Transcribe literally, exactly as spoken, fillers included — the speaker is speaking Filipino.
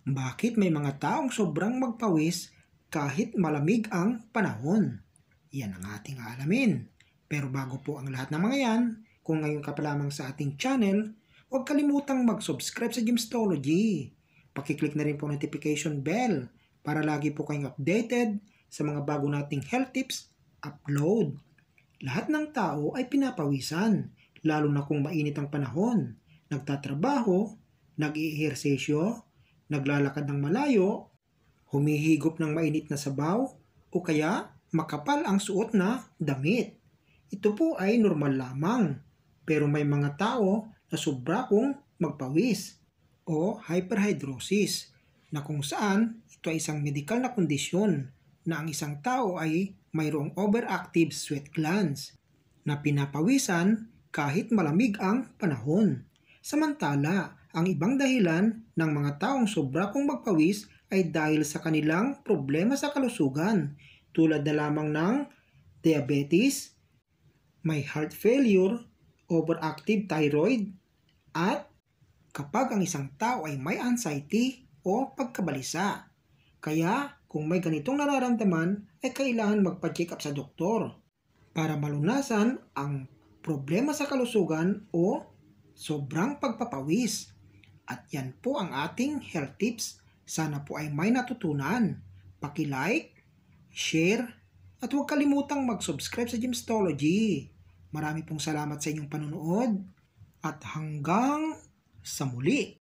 Bakit may mga taong sobrang magpawis kahit malamig ang panahon? Yan ang ating aalamin. Pero bago po ang lahat ng mga yan, kung ngayon ka pa lamang sa ating channel, huwag kalimutang mag-subscribe sa Gymstology. Pakiclick na rin po notification bell para lagi po kayong updated sa mga bago nating health tips upload. Lahat ng tao ay pinapawisan, lalo na kung mainit ang panahon. Nagtatrabaho, nag-iihersesyo, naglalakad ng malayo, humihigop ng mainit na sabaw, o kaya makapal ang suot na damit. Ito po ay normal lamang, pero may mga tao na sobra pong magpawis o hyperhidrosis, na kung saan ito ay isang medikal na kondisyon na ang isang tao ay mayroong overactive sweat glands na pinapawisan kahit malamig ang panahon. Samantala, ang ibang dahilan ng mga taong sobra pong magpawis ay dahil sa kanilang problema sa kalusugan, tulad na lamang ng diabetes, may heart failure, overactive thyroid, at kapag ang isang tao ay may anxiety o pagkabalisa. Kaya kung may ganitong nararamdaman ay kailangan magpa-check up sa doktor para malunasan ang problema sa kalusugan o sobrang pagpapawis. At yan po ang ating health tips. Sana po ay may natutunan. Paki-like, share, at huwag kalimutang mag-subscribe sa Gymstology. Marami pong salamat sa inyong panonood at hanggang sa muli.